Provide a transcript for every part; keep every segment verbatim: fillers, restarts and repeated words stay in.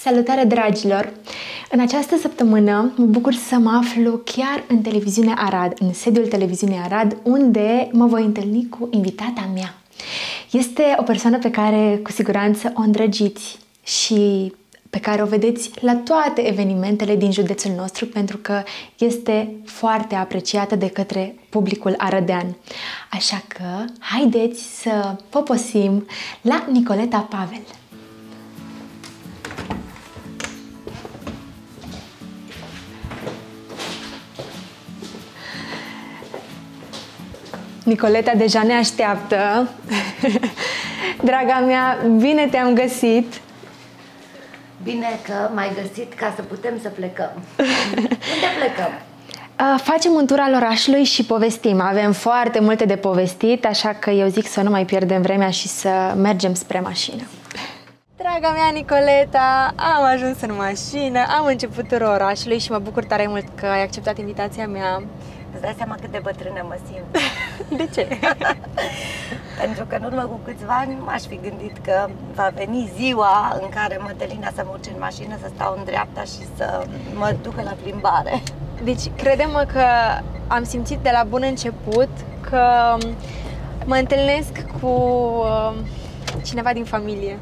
Salutare, dragilor! În această săptămână mă bucur să mă aflu chiar în televiziunea Arad, în sediul televiziunii Arad, unde mă voi întâlni cu invitata mea. Este o persoană pe care cu siguranță o îndrăgiți și pe care o vedeți la toate evenimentele din județul nostru, pentru că este foarte apreciată de către publicul arădean. Așa că haideți să poposim la Nicoleta Pavel. Nicoleta deja ne așteaptă. Draga mea, bine te-am găsit! Bine că m-ai găsit ca să putem să plecăm. Unde plecăm? Uh, facem un tur al orașului și povestim. Avem foarte multe de povestit, așa că eu zic să nu mai pierdem vremea și să mergem spre mașină. Draga mea Nicoleta, am ajuns în mașină, am început turul orașului și mă bucur tare mult că ai acceptat invitația mea. Îți dai seama cât de bătrână mă simt. De ce? Pentru că în urmă cu câțiva ani nu m-aș fi gândit că va veni ziua în care Mădălina să mă urce în mașină, să stau în dreapta și să mă ducă la plimbare. Deci, crede-mă că am simțit de la bun început că mă întâlnesc cu cineva din familie.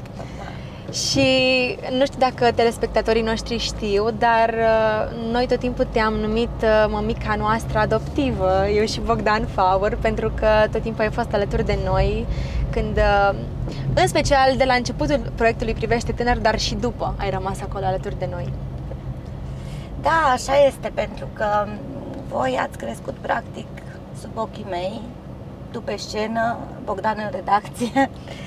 Și nu știu dacă telespectatorii noștri știu, dar noi tot timpul te-am numit mămica noastră adoptivă, eu și Bogdan Faur, pentru că tot timpul ai fost alături de noi, când, în special de la începutul proiectului Privește Tânăr, dar și după ai rămas acolo alături de noi. Da, așa este, pentru că voi ați crescut practic sub ochii mei, tu pe scenă, Bogdan în redacție.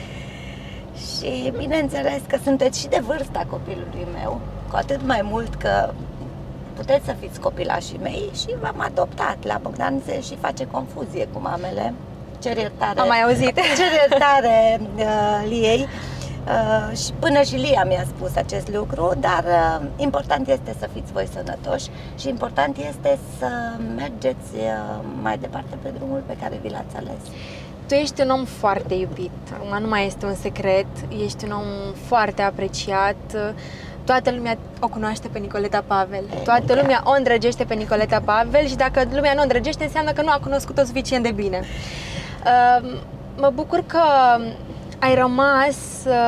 Și bineînțeles că sunteți și de vârsta copilului meu, cu atât mai mult că puteți să fiți copilașii mei și v-am adoptat. La Bogdan se și face confuzie cu mamele. Cer iertare. Am mai auzit. Cer iertare uh, Liei. Uh, și până și Lia mi-a spus acest lucru, dar uh, important este să fiți voi sănătoși și important este să mergeți uh, mai departe pe drumul pe care vi l-ați ales. Tu ești un om foarte iubit, acum nu mai este un secret, ești un om foarte apreciat, toată lumea o cunoaște pe Nicoleta Pavel, toată lumea o îndrăgește pe Nicoleta Pavel și dacă lumea nu o îndrăgește, înseamnă că nu a cunoscut-o suficient de bine. Mă bucur că ai rămas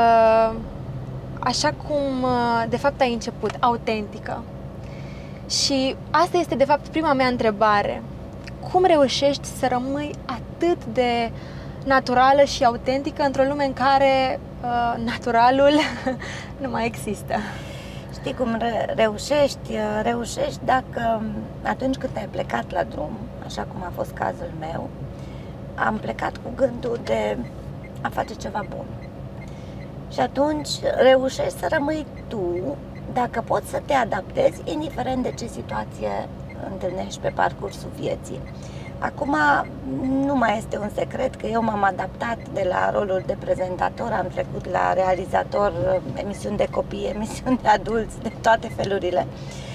așa cum de fapt ai început, autentică. Și asta este de fapt prima mea întrebare. Cum reușești să rămâi atât de naturală și autentică într-o lume în care uh, naturalul nu mai există? Știi cum reușești? Reușești dacă atunci când ai plecat la drum, așa cum a fost cazul meu, am plecat cu gândul de a face ceva bun. Și atunci reușești să rămâi tu, dacă poți să te adaptezi, indiferent de ce situație întâlnești pe parcursul vieții. Acum nu mai este un secret că eu m-am adaptat de la rolul de prezentator, am trecut la realizator, emisiuni de copii, emisiuni de adulți, de toate felurile.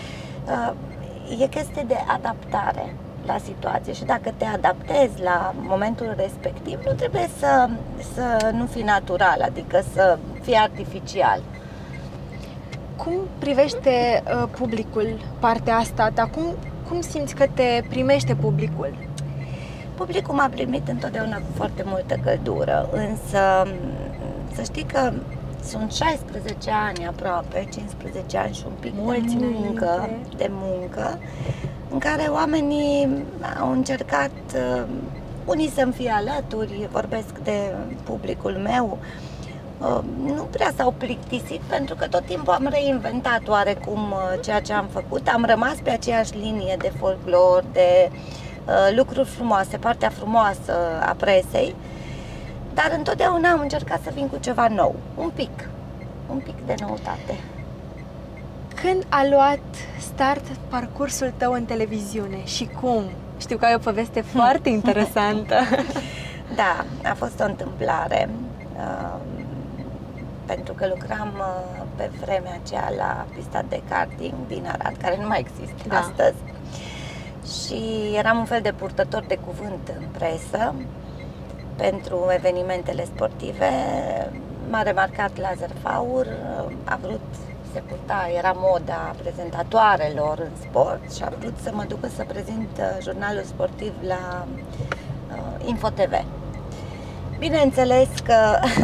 E chestie de adaptare la situație și dacă te adaptezi la momentul respectiv, nu trebuie să, să nu fii natural, adică să fii artificial. Cum privește uh, publicul partea asta ta? Cum, cum simți că te primește publicul? Publicul m-a primit întotdeauna cu foarte multă căldură, însă să știi că sunt șaisprezece ani aproape, cincisprezece ani și un pic Mulți de muncă, de muncă, în care oamenii au încercat, uh, unii să-mi fie alături, vorbesc de publicul meu, nu prea s-au plictisit pentru că tot timpul am reinventat oarecum ceea ce am făcut. Am rămas pe aceeași linie de folclor, de uh, lucruri frumoase, partea frumoasă a presei, dar întotdeauna am încercat să vin cu ceva nou, un pic, un pic de noutate. Când a luat start parcursul tău în televiziune și cum? Știu că ai o poveste foarte interesantă. Da, a fost o întâmplare. Uh, pentru că lucram pe vremea aceea la pista de karting din Arad, care nu mai există da. astăzi. Și eram un fel de purtător de cuvânt în presă pentru evenimentele sportive. M-a remarcat Lazar Faur, a vrut se purta, era moda prezentatoarelor în sport și a vrut să mă ducă să prezint jurnalul sportiv la uh, Info T V. Bineînțeles că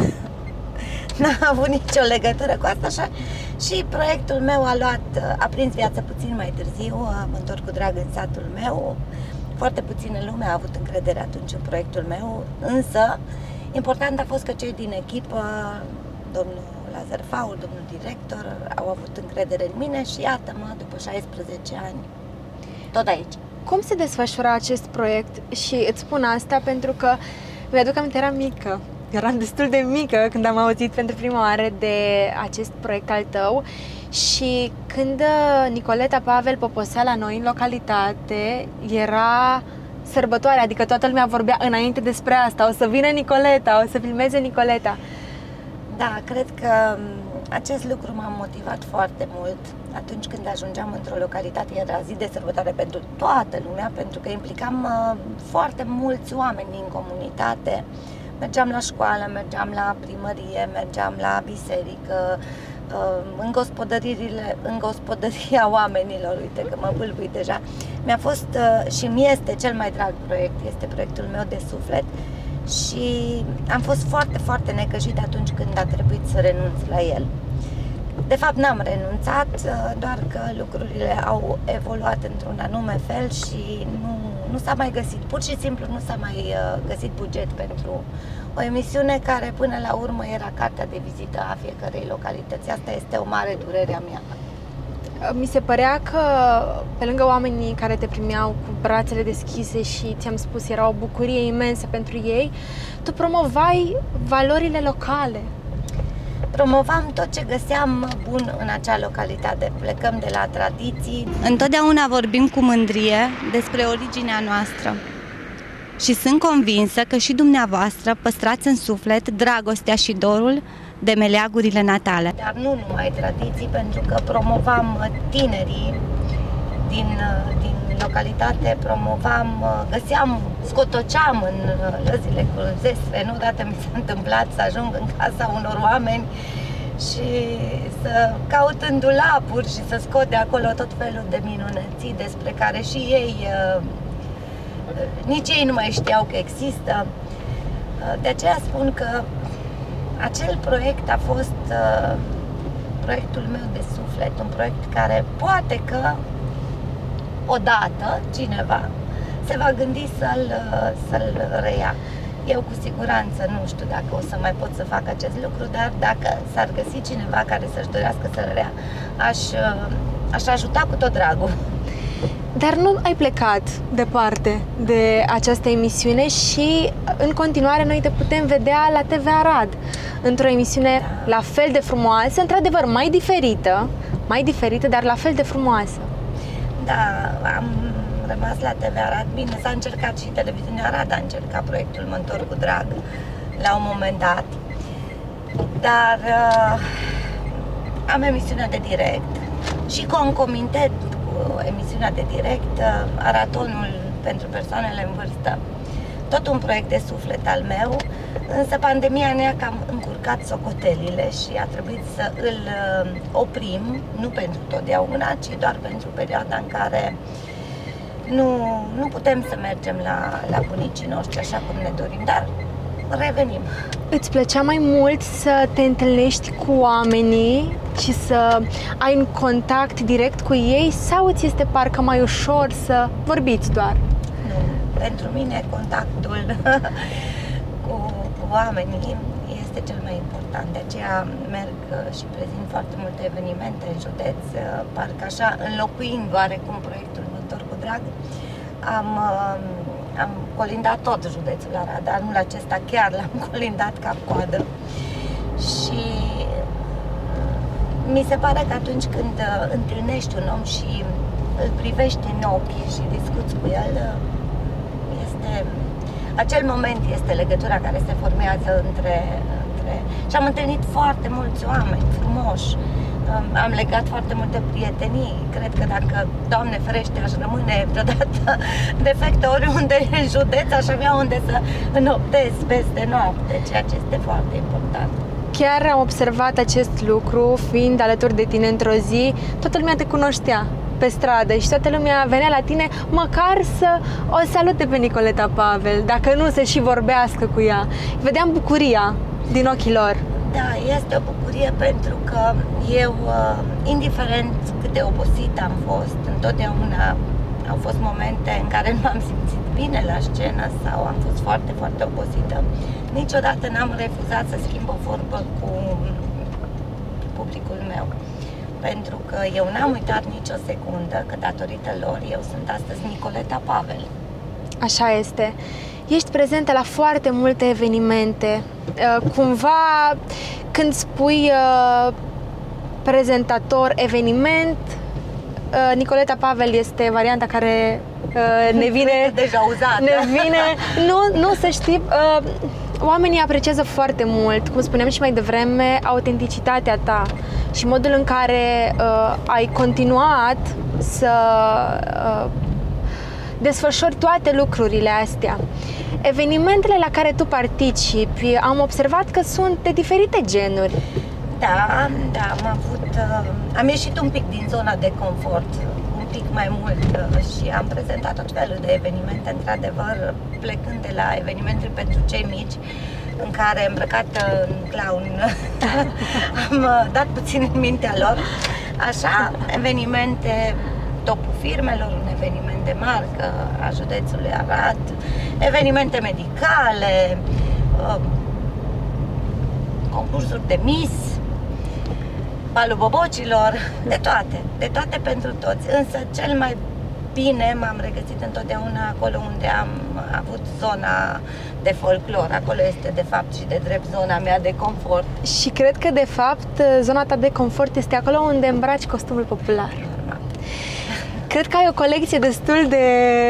n-a avut nicio legătură cu asta, așa, și proiectul meu a luat, a prins viață puțin mai târziu, mă întorc cu drag în satul meu. Foarte puțină lume a avut încredere atunci în proiectul meu, însă important a fost că cei din echipă, domnul Lazar Faur, domnul director, au avut încredere în mine și iată-mă, după șaisprezece ani, tot aici. Cum se desfășura acest proiect? Și îți spun asta pentru că mi-aduc aminte, eram mică. Eram destul de mică când am auzit pentru prima oară de acest proiect al tău și când Nicoleta Pavel poposea la noi în localitate, era sărbătoare, adică toată lumea vorbea înainte despre asta, o să vină Nicoleta, o să filmeze Nicoleta. Da, cred că acest lucru m-a motivat foarte mult atunci când ajungeam într-o localitate, era zi de sărbătoare pentru toată lumea, pentru că implicam uh, foarte mulți oameni din comunitate. Mergeam la școală, mergeam la primărie, mergeam la biserică, în gospodăriile, în gospodăria oamenilor, uite că mă bâlbui deja. Mi-a fost și mi este cel mai drag proiect, este proiectul meu de suflet și am fost foarte, foarte necăjit atunci când a trebuit să renunț la el. De fapt n-am renunțat, doar că lucrurile au evoluat într-un anume fel și nu, nu s-a mai găsit, pur și simplu nu s-a mai găsit buget pentru o emisiune care până la urmă era cartea de vizită a fiecărei localități. Asta este o mare durere a mea. Mi se părea că pe lângă oamenii care te primeau cu brațele deschise și ți-am spus era o bucurie imensă pentru ei, tu promovai valorile locale. Promovam tot ce găseam bun în acea localitate. Plecăm de la tradiții. Întotdeauna vorbim cu mândrie despre originea noastră. Și sunt convinsă că și dumneavoastră păstrați în suflet dragostea și dorul de meleagurile natale. Dar nu numai tradiții, pentru că promovam tinerii din, din localitate, promovam, găseam, scotoceam în lăzile cu zestre. Nu odată mi s-a întâmplat să ajung în casa unor oameni și să caut în dulapuri și să scot de acolo tot felul de minunății despre care și ei, nici ei nu mai știau că există. De aceea spun că acel proiect a fost proiectul meu de suflet, un proiect care poate că odată cineva se va gândi să-l să-l reia. Eu cu siguranță nu știu dacă o să mai pot să fac acest lucru, dar dacă s-ar găsi cineva care să-și dorească să-l rea, aș, aș ajuta cu tot dragul. Dar nu ai plecat departe de această emisiune și în continuare noi te putem vedea la T V Arad, într-o emisiune da. la fel de frumoasă, într-adevăr mai diferită, mai diferită, dar la fel de frumoasă. Da, am rămas la T V Arad. Bine, s-a încercat și televiziunea Arad, a încercat proiectul Mă întorc cu drag la un moment dat. Dar uh, am emisiunea de direct și concomitent cu emisiunea de direct, uh, Aratonul pentru persoanele în vârstă. Tot un proiect de suflet al meu, însă pandemia ne-a cam încurcat socotelile și a trebuit să îl uh, oprim, nu pentru totdeauna, ci doar pentru perioada în care nu, nu putem să mergem la, la bunicii noștri așa cum ne dorim, dar revenim. Îți plăcea mai mult să te întâlnești cu oamenii și să ai un contact direct cu ei sau îți este parcă mai ușor să vorbiți doar? Nu, pentru mine contactul cu, cu oamenii este cel mai important. De aceea merg și prezint foarte multe evenimente în județ, parcă așa înlocuind oarecum proiectul Mă întorc cu drag. Am, am colindat tot județul Arad, dar anul acesta chiar l-am colindat cap-coadă. Și mi se pare că atunci când întâlnești un om și îl privești în ochi și discuți cu el, este, acel moment este legătura care se formează între, între... Și am întâlnit foarte mulți oameni frumoși, am legat foarte multe prietenii. Cred că dacă, Doamne ferește, aș rămâne vreodată defectă oriunde în județ, aș avea unde să înoptez peste noapte, ceea ce este foarte important. chiar am observat acest lucru, fiind alături de tine într-o zi, toată lumea te cunoștea pe stradă și toată lumea venea la tine măcar să o salute pe Nicoleta Pavel, dacă nu să și vorbească cu ea. Vedeam bucuria din ochii lor. Da, este o bucurie pentru că eu, indiferent cât de obosit am fost, întotdeauna au fost momente în care nu m-am simțit bine la scenă sau am fost foarte, foarte obosită. Niciodată n-am refuzat să schimb o vorbă cu publicul meu. Pentru că eu n-am uitat nicio secundă că datorită lor eu sunt astăzi Nicoleta Pavel. Așa este. Ești prezentă la foarte multe evenimente. Cumva, când spui prezentator eveniment, Nicoleta Pavel este varianta care ne vine... deja uzată. Ne vine... Nu, nu, să știi... Oamenii apreciază foarte mult, cum spuneam și mai devreme, autenticitatea ta și modul în care uh, ai continuat să uh, desfășori toate lucrurile astea. Evenimentele la care tu participi, am observat că sunt de diferite genuri. Da, da, am avut... Uh, am ieșit un pic din zona de confort, un pic mai mult uh, și am prezentat tot felul de evenimente, într-adevăr, plecând de la evenimente pentru cei mici, în care, îmbrăcată în clown, am uh, dat puțin în mintea lor. Așa, evenimente topul firmelor, un eveniment de marcă a județului Arad, evenimente medicale, uh, concursuri de Miss, balul bobocilor, de toate, de toate pentru toți. Însă cel mai bine m-am regăsit întotdeauna acolo unde am avut zona de folclor. Acolo este de fapt și de drept zona mea de confort. Și cred că de fapt zona ta de confort este acolo unde îmbraci costumul popular. Normal. Cred că ai o colecție destul de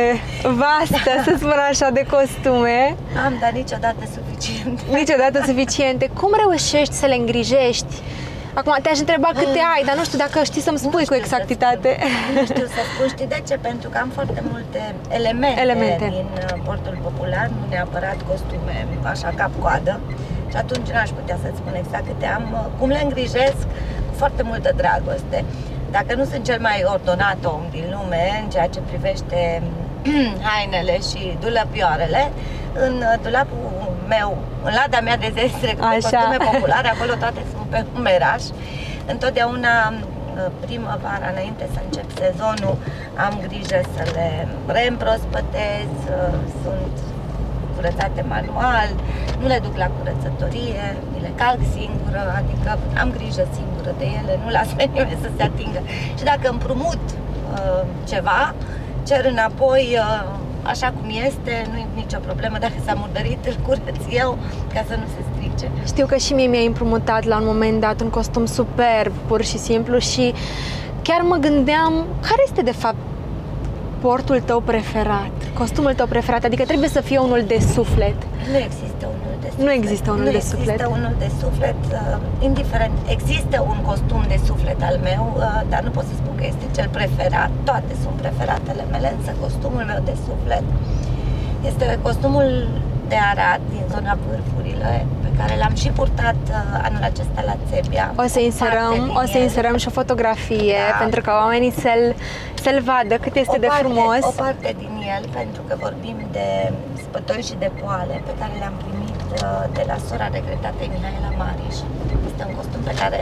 vastă, să spun așa, de costume. Am, dar niciodată suficient. Niciodată suficiente. Cum reușești să le îngrijești? Acum te-aș întreba câte ai, dar nu știu dacă știi să-mi spui cu exactitate. Nu știu să spun, știi de ce? Pentru că am foarte multe elemente, elemente. din portul popular, nu neapărat costume așa cap-coadă. Și atunci n-aș putea să-ți spun exact câte am. Cum le îngrijesc? Cu foarte multă dragoste. Dacă nu sunt cel mai ordonat om din lume în ceea ce privește hainele și dulăpioarele, în dulapul meu, în lada mea de zestre cu costume populare, acolo toate sunt pe umeraș. Întotdeauna primăvara, înainte să încep sezonul, am grijă să le reîmprospătez, sunt curățate manual, nu le duc la curățătorie, mi le calc singură, adică am grijă singură de ele, nu las pe nimeni să se atingă. Și dacă împrumut uh, ceva, cer înapoi uh, așa cum este, nu e nicio problemă, dacă s-a murdărit, îl curăț eu ca să nu se strice. Știu că și mie mi-ai împrumutat la un moment dat un costum superb, pur și simplu, și chiar mă gândeam, care este de fapt portul tău preferat, costumul tău preferat, adică trebuie să fie unul de suflet. Nu există unul de suflet. Nu există unul nu de suflet. Nu există unul de suflet, uh, indiferent. Există un costum de suflet al meu, uh, dar nu pot să spun că este cel preferat. Toate sunt preferatele mele, însă costumul meu de suflet este costumul de Arad, din zona Vârfurile, pe care l-am și purtat uh, anul acesta la Țebia. O să inserăm, o să inserăm și o fotografie, da, pentru ca oamenii să-l să-l vadă cât este o de parte, frumos. O parte din el, pentru că vorbim de spătoi și de poale pe care le-am primit uh, de la sora regretată Mihaela Mariș. Este un costum pe care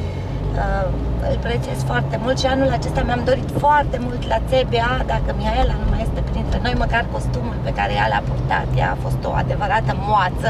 uh, îl prețuiesc foarte mult și anul acesta mi-am dorit foarte mult la Țebia, dacă Mihaela nu mai este printre noi, măcar costumul pe care ea l-a purtat, ea a fost o adevărată moață.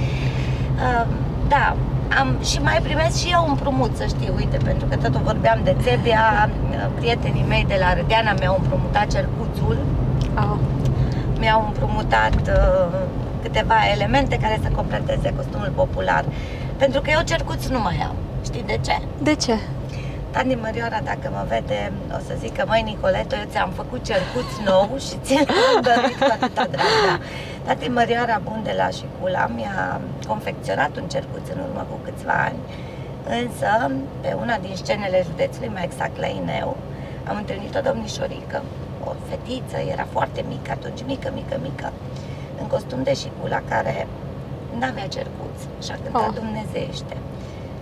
Uh, da, am, și mai primesc și eu împrumut, să știi, uite, pentru că tot vorbeam de Țebia, prietenii mei de la Râdeana mi-au împrumutat cercuțul, oh. mi-au împrumutat uh, câteva elemente care să completeze costumul popular, pentru că eu cercuț nu mai am. Știi de ce? De ce? Tani Mărioara, dacă mă vede, o să zică, măi Nicoleto, eu ți-am făcut cercuț nou și ți-l-am dăruit cu atâta drag. Da. Tati Mărioara Bun de la Șicula mi-a confecționat un cercuț în urmă cu câțiva ani, însă pe una din scenele județului, mai exact la Ineu, am întâlnit o domnișorică, o fetiță, era foarte mică atunci, mică, mică, mică, în costum de Șicula, care n-avea cercuț și a cântat oh. dumnezeiește.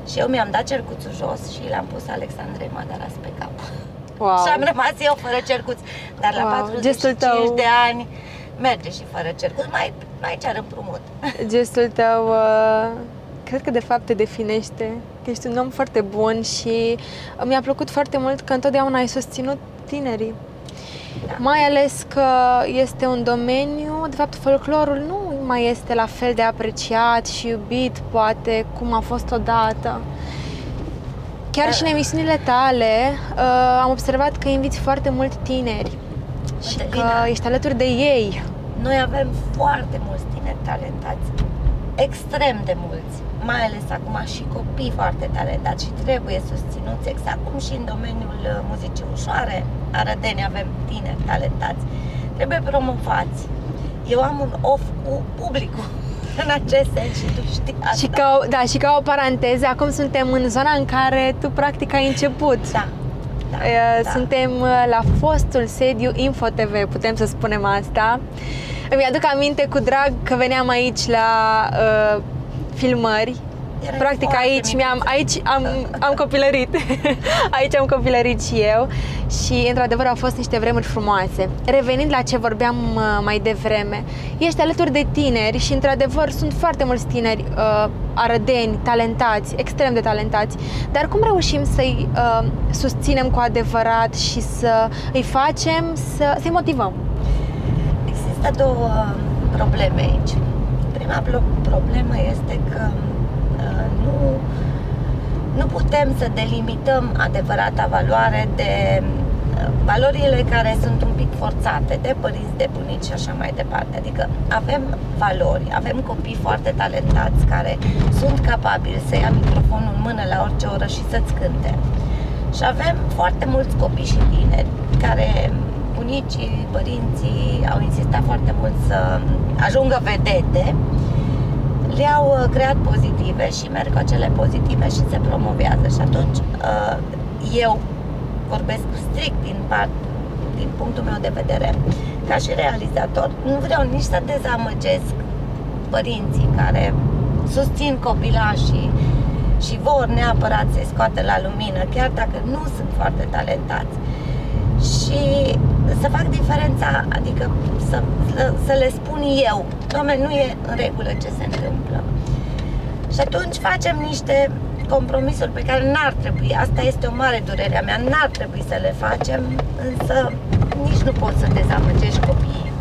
Și eu mi-am dat cercuțul jos și l-am pus Alexandrei Madaras pe cap. Wow. Și am rămas eu fără cercuț. Dar la Wow. patruzeci și cinci tău... de ani merge și fără cercuț, mai, mai cer împrumut. Gestul tău uh, cred că de fapt te definește, că ești un om foarte bun și mi-a plăcut foarte mult că întotdeauna ai susținut tinerii. Da. Mai ales că este un domeniu, de fapt folclorul nu mai este la fel de apreciat și iubit, poate, cum a fost odată. Chiar da. Și în emisiunile tale uh, am observat că inviți foarte mulți tineri și că bine. Ești alături de ei. Noi avem foarte mulți tineri talentați, extrem de mulți, mai ales acum și copii foarte talentați și trebuie susținuți, exact cum și în domeniul muzicii ușoare, Arădeni avem tineri talentați, trebuie promovați. Eu am un off cu publicul în acest sens și tu știi asta. Și ca, o, da, și ca o paranteză, acum suntem în zona în care tu practic ai început. Da. Da, da. Suntem la fostul sediu Info T V, putem să spunem asta. Îmi aduc aminte cu drag că veneam aici la uh, filmări. Era Practic aici, mi-am, aici am, am copilărit. Aici am copilărit și eu. Și într-adevăr au fost niște vremuri frumoase. Revenind la ce vorbeam uh, mai devreme, ești alături de tineri și într-adevăr sunt foarte mulți tineri uh, arădeni, talentați, extrem de talentați. Dar cum reușim să-i uh, susținem cu adevărat și să îi facem, să, să-i motivăm? Există două probleme aici. Prima problemă este că nu, nu putem să delimităm adevărata valoare de valorile care sunt un pic forțate de părinți, de bunici și așa mai departe. Adică avem valori, avem copii foarte talentați care sunt capabili să ia microfonul în mână la orice oră și să-ți cânte. Și avem foarte mulți copii și tineri care bunicii, părinții au insistat foarte mult să ajungă vedete, le-au creat pozitive și merg cu acele pozitive și se promovează. Și atunci eu vorbesc strict din, part, din punctul meu de vedere, ca și realizator, nu vreau nici să dezamăgesc părinții care susțin copilașii și vor neapărat să-i scoată la lumină, chiar dacă nu sunt foarte talentați. Și să fac diferența, adică să, să le spun eu, doamne, nu e în regulă ce se întâmplă. Și atunci facem niște compromisuri pe care n-ar trebui, asta este o mare durere a mea, n-ar trebui să le facem, însă nici nu poți să dezamăgești copiii.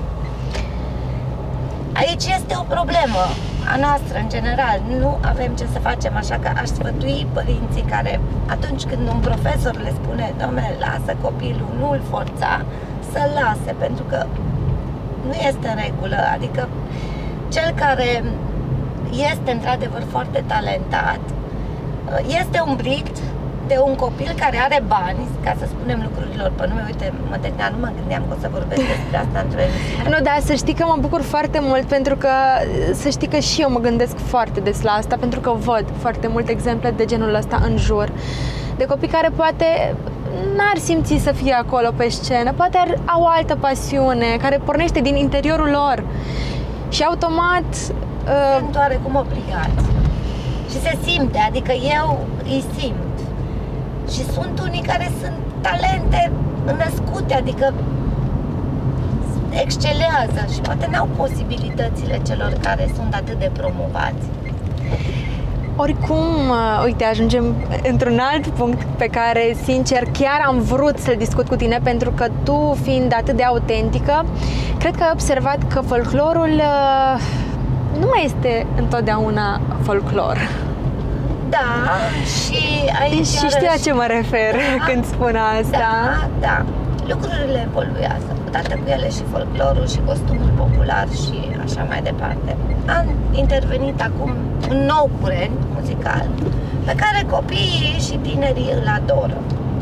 Aici este o problemă a noastră, în general, nu avem ce să facem, așa că aș sfătui părinții care, atunci când un profesor le spune, doamne, lasă copilul, nu-l forța, să-l lase, pentru că nu este în regulă, adică cel care este într-adevăr foarte talentat, este un brict de un copil care are bani, ca să spunem lucrurilor pe nume. Uite, mă termina, nu mă gândeam că o să vorbesc despre asta într-o emisiune. Nu, dar să știi că mă bucur foarte mult, pentru că să știi că și eu mă gândesc foarte des la asta, pentru că văd foarte multe exemple de genul ăsta în jur, de copii care poate n-ar simți să fie acolo pe scenă, poate ar, au o altă pasiune care pornește din interiorul lor și automat uh... sunt oarecum obligați și se simte, adică eu îi simt. Și sunt unii care sunt talente născute, adică excelează și poate n-au posibilitățile celor care sunt atât de promovați. Oricum, uite, ajungem într-un alt punct pe care, sincer, chiar am vrut să-l discut cu tine, pentru că tu, fiind atât de autentică, cred că ai observat că folclorul nu mai este întotdeauna folclor. Da, și aici și știi la ce mă refer, da, când spun asta. Da, da. Lucrurile evoluează, odată cu ele și folclorul și costumul popular și așa mai departe. A intervenit acum un nou curent muzical pe care copiii și tinerii îl adoră.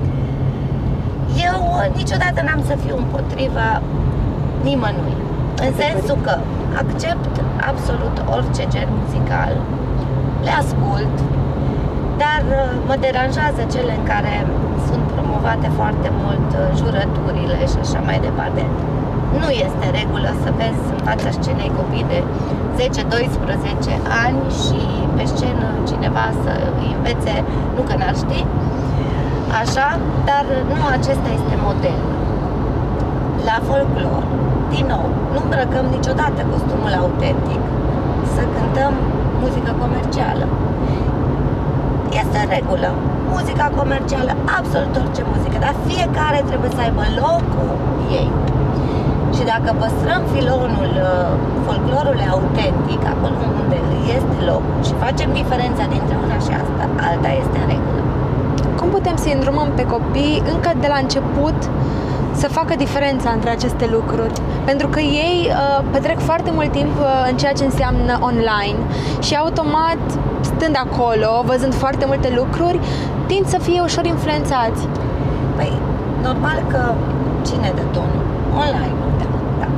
Eu niciodată n-am să fiu împotriva nimănui, în sensul că accept absolut orice gen muzical, le ascult, dar mă deranjează cele în care sunt promovate foarte mult jurăturile și așa mai departe. Nu este regulă să vezi în fața scenei copii de zece doisprezece ani și pe scenă cineva să îi învețe, nu că n-ar ști, așa, dar nu acesta este model. La folclor, din nou, nu îmbrăcăm niciodată costumul autentic, să cântăm muzică comercială. Este în regulă. Muzica comercială, absolut orice muzică, dar fiecare trebuie să aibă locul ei. Și dacă păstrăm filonul folclorului autentic, acolo unde este locul, și facem diferența dintre una și asta, alta este în regulă. Cum putem să-i îndrumăm pe copii încă de la început să facă diferența între aceste lucruri? Pentru că ei uh, petrec foarte mult timp uh, în ceea ce înseamnă online și automat, stând acolo, văzând foarte multe lucruri, tind să fie ușor influențați. Păi, normal că cine dă tonul? Online. Da, da.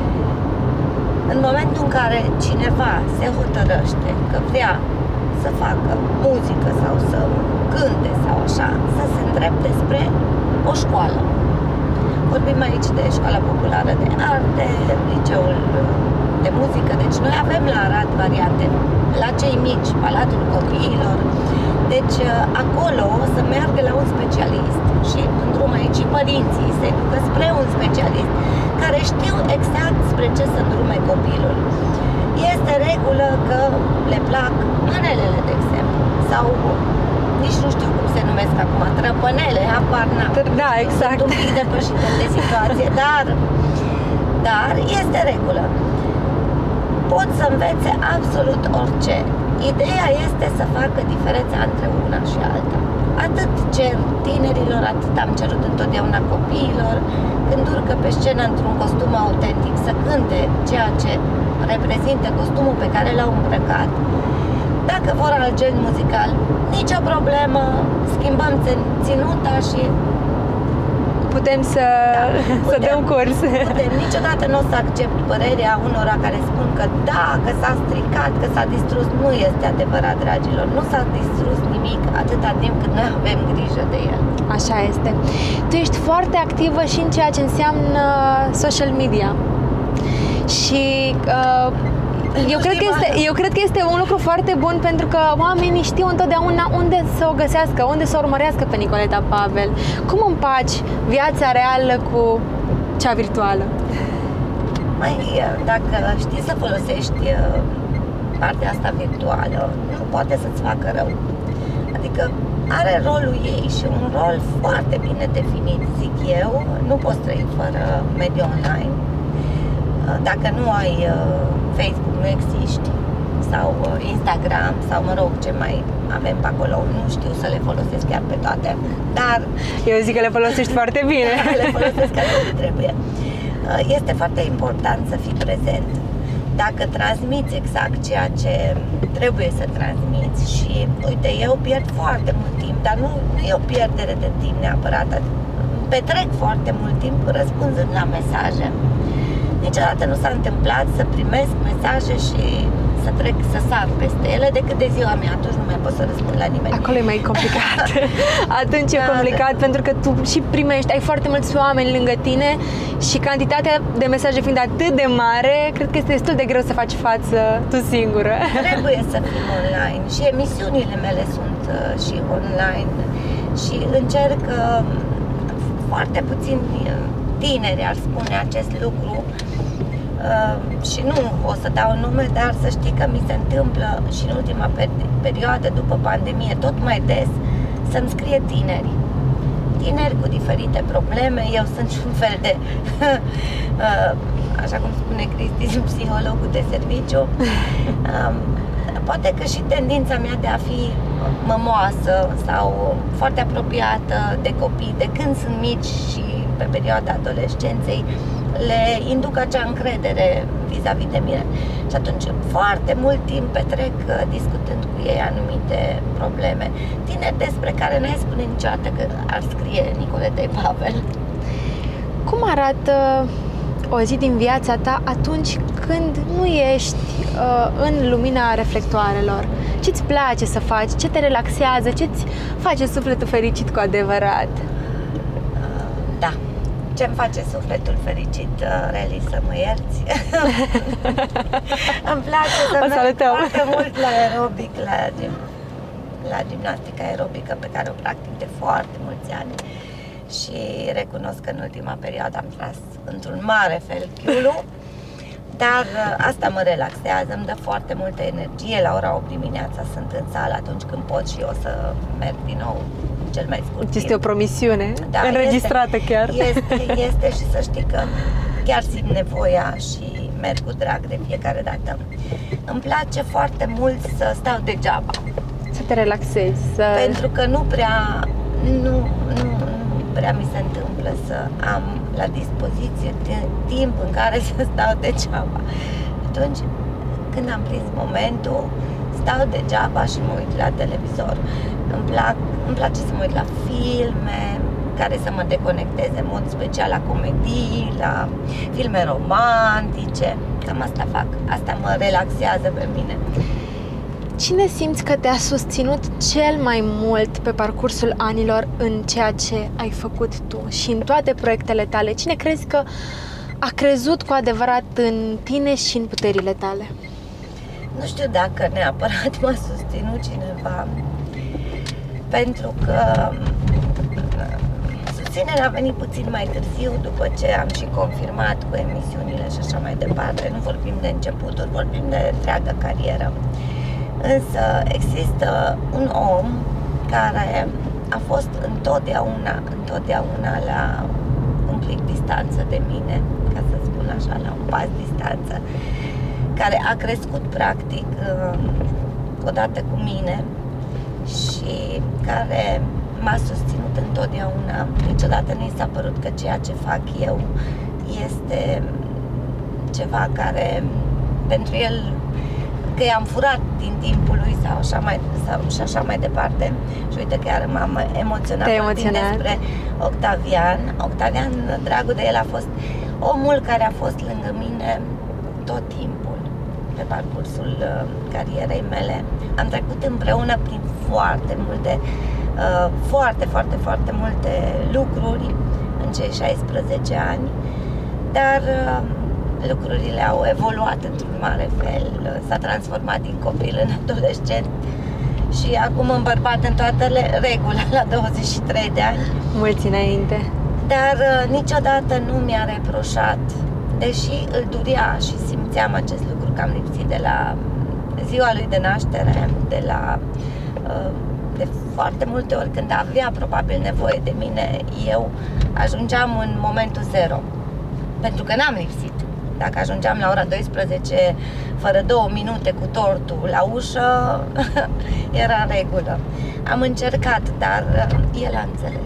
În momentul în care cineva se hotărăște că vrea să facă muzică sau să cânte sau așa, să se îndrepte spre o școală. Vorbim aici de Școala Populară de Arte, Liceul de Muzică, deci noi avem la Arad variante, la cei mici, Palatul Copiilor, deci acolo să meargă la un specialist și în drum aici și părinții se ducă spre un specialist care știu exact spre ce să îndrume copilul. Este regulă că le plac manelele, de exemplu, sau nici nu știu cum se numesc acum, trăpănele, habar n-am. Da, exact. Sunt un pic depășită de situație, dar, dar este regulă. Pot să învețe absolut orice. Ideea este să facă diferența între una și alta. Atât cer tinerilor, atât am cerut întotdeauna copiilor, când urcă pe scenă într-un costum autentic, să cânte ceea ce reprezintă costumul pe care l-au îmbrăcat. Dacă vor alt gen muzical, nicio problemă, schimbăm ținuta și putem să, da, putem, să dăm curs. Putem. Niciodată nu o să accept părerea unora care spun că da, că s-a stricat, că s-a distrus. Nu este adevărat, dragilor. Nu s-a distrus nimic atâta timp cât noi avem grijă de el. Așa este. Tu ești foarte activă și în ceea ce înseamnă social media. Și uh, Eu cred, că este, eu cred că este un lucru foarte bun, pentru că oamenii știu întotdeauna unde să o găsească, unde să o urmărească pe Nicoleta Pavel. Cum împaci viața reală cu cea virtuală? Mai, dacă știi să folosești partea asta virtuală, nu poate să-ți facă rău. Adică are rolul ei și un rol foarte bine definit, zic eu. Nu poți trăi fără mediul online. Dacă nu ai Facebook, nu existi, sau Instagram, sau mă rog, ce mai avem pe acolo, nu știu să le folosesc chiar pe toate, dar... Eu zic că le folosești foarte bine. Le folosesc ca cum trebuie. Este foarte important să fii prezent. Dacă transmiți exact ceea ce trebuie să transmiți și, uite, eu pierd foarte mult timp, dar nu, nu e o pierdere de timp neapărat, petrec foarte mult timp răspunzând la mesaje. Niciodată nu s-a întâmplat să primesc mesaje și să trec, să sar peste ele, decât de ziua mea. Atunci nu mai pot să răspund la nimeni. Acolo e mai complicat. Atunci e complicat, pentru că tu și primești, ai foarte mulți oameni lângă tine și cantitatea de mesaje fiind atât de mare, cred că este destul de greu să faci față tu singură. Trebuie să fim online și emisiunile mele sunt și online și încerc, foarte puțin tineri ar spune acest lucru, uh, și nu o să dau nume, dar să știi că mi se întâmplă și în ultima perioadă după pandemie tot mai des să-mi scrie tineri tineri cu diferite probleme. Eu sunt un fel de uh, așa cum spune Cristi, psihologul de serviciu. um, poate că și tendința mea de a fi mămoasă sau foarte apropiată de copii de când sunt mici și pe perioada adolescenței le induc acea încredere vis-a-vis de mine. Și atunci foarte mult timp petrec discutând cu ei anumite probleme. Tineri despre care n-ai spune niciodată că ar scrie Nicoletei Pavel. Cum arată o zi din viața ta atunci când nu ești uh, în lumina reflectoarelor? Ce-ți place să faci? Ce te relaxează? Ce-ți face sufletul fericit cu adevărat? Da. ce-mi face sufletul fericit, Reli, să mă ierți. Îmi place să merg foarte mult la aerobic, la, gim, la gimnastica aerobică pe care o practic de foarte mulți ani. Și recunosc că în ultima perioadă am tras într-un mare fel chiulul, dar asta mă relaxează, îmi dă foarte multă energie. La ora opt dimineața sunt în sală, atunci când pot și eu să merg din nou cel mai scurt timp. Este o promisiune, da, înregistrată este, chiar. Este, este și să știi că chiar simt nevoia și merg cu drag de fiecare dată. Îmi place foarte mult să stau degeaba. Să te relaxezi. Să... Pentru că nu prea, nu, nu, nu prea mi se întâmplă să am la dispoziție timp în care să stau degeaba. Atunci când am prins momentul, stau degeaba și mă uit la televizor. Îmi, plac, îmi place să mă uit la filme care să mă deconecteze, în mod special la comedii, la filme romantice. Cam asta fac. Asta mă relaxează pe mine. Cine simți că te-a susținut cel mai mult pe parcursul anilor în ceea ce ai făcut tu și în toate proiectele tale? Cine crezi că a crezut cu adevărat în tine și în puterile tale? Nu știu dacă neapărat m-a susținut cineva, pentru că susținerea a venit puțin mai târziu, după ce am și confirmat cu emisiunile și așa mai departe. Nu vorbim de începuturi, vorbim de întreaga carieră. Însă există un om care a fost întotdeauna, întotdeauna la un plic distanță de mine, ca să spun așa, la un pas distanță, care a crescut practic odată cu mine și care m-a susținut întotdeauna. Niciodată nu i s-a părut că ceea ce fac eu este ceva care pentru el, că i-am furat din timpul lui sau așa mai, sau, și așa mai departe. Și uite că iar m-am emoționat despre Octavian. Octavian, dragul de el, a fost omul care a fost lângă mine tot timpul pe parcursul uh, carierei mele. Am trecut împreună prin foarte multe, uh, foarte, foarte, foarte multe lucruri în cei șaisprezece ani, dar uh, lucrurile au evoluat într-un mare fel, s-a transformat din copil în adolescent și acum în bărbat în toată regula la douăzeci și trei de ani. Mulți înainte. Dar uh, niciodată nu mi-a reproșat, deși îl durea și simțeam acest lucru, că am lipsit de la ziua lui de naștere, de la uh, de foarte multe ori când avea probabil nevoie de mine, eu ajungeam în momentul zero, pentru că n-am lipsit. Dacă ajungeam la ora douăsprezece fără două minute cu tortul la ușă, era în regulă. Am încercat, dar el a înțeles.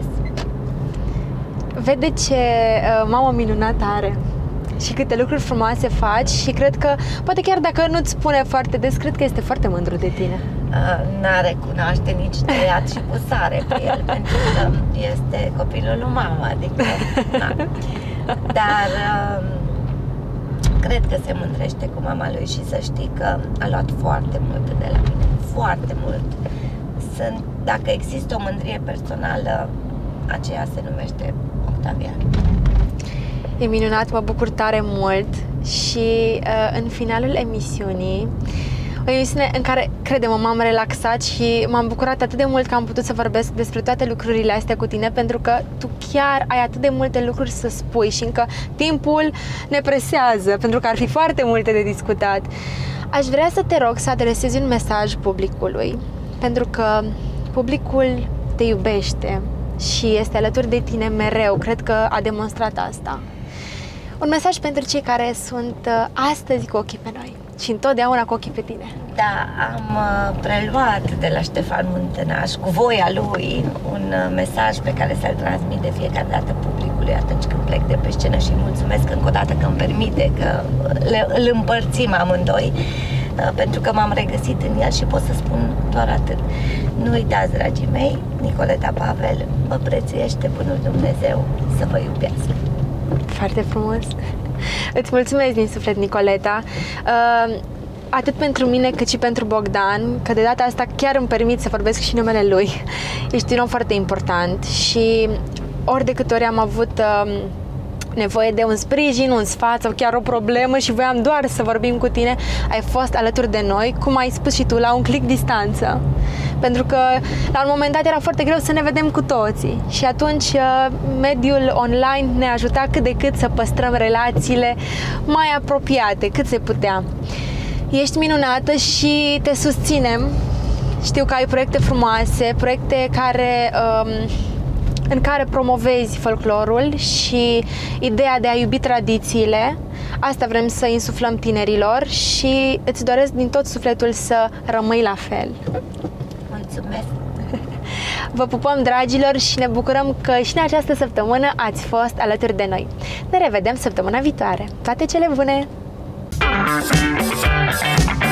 Vede ce uh, mamă minunată are și câte lucruri frumoase faci și cred că, poate chiar dacă nu-ți spune foarte des, cred că este foarte mândru de tine. Uh, n-are cunoaște nici tăiat și cu sare pe el, pentru că este copilul lui mama, adică, na. Dar uh, cred că se mândrește cu mama lui și să știi că a luat foarte mult de la mine, foarte mult. Sunt, dacă există o mândrie personală, aceea se numește Octavian. E minunat, mă bucur tare mult și uh, în finalul emisiunii, o emisiune în care, crede-mă, m-am relaxat și m-am bucurat atât de mult că am putut să vorbesc despre toate lucrurile astea cu tine, pentru că tu chiar ai atât de multe lucruri să spui și încă timpul ne presează, pentru că ar fi foarte multe de discutat. Aș vrea să te rog să adresezi un mesaj publicului, pentru că publicul te iubește și este alături de tine mereu, cred că a demonstrat asta. Un mesaj pentru cei care sunt astăzi cu ochii pe noi și întotdeauna cu ochii pe tine. Da, am preluat de la Ștefan Muntenaș, cu voia lui, un mesaj pe care să-l transmit de fiecare dată publicului atunci când plec de pe scenă și mulțumesc încă o dată că îmi permite, că le, îl împărțim amândoi, pentru că m-am regăsit în el și pot să spun doar atât. Nu uitați, dragii mei, Nicoleta Pavel vă prețuiește Bunul Dumnezeu să vă iubească. Foarte frumos! Îți mulțumesc din suflet, Nicoleta, uh, atât pentru mine cât și pentru Bogdan, că de data asta chiar îmi permit să vorbesc și numele lui. Ești un om foarte important și ori de câte ori am avut uh, nevoie de un sprijin, un sfat sau chiar o problemă și voiam doar să vorbim cu tine, ai fost alături de noi, cum ai spus și tu, la un click distanță. Pentru că la un moment dat era foarte greu să ne vedem cu toții și atunci mediul online ne ajuta cât de cât să păstrăm relațiile mai apropiate, cât se putea. Ești minunată și te susținem. Știu că ai proiecte frumoase, proiecte care, um, în care promovezi folclorul și ideea de a iubi tradițiile. Asta vrem să insuflăm tinerilor și îți doresc din tot sufletul să rămâi la fel. Mulțumesc! Vă pupăm, dragilor, și ne bucurăm că și în această săptămână ați fost alături de noi. Ne revedem săptămâna viitoare. Toate cele bune!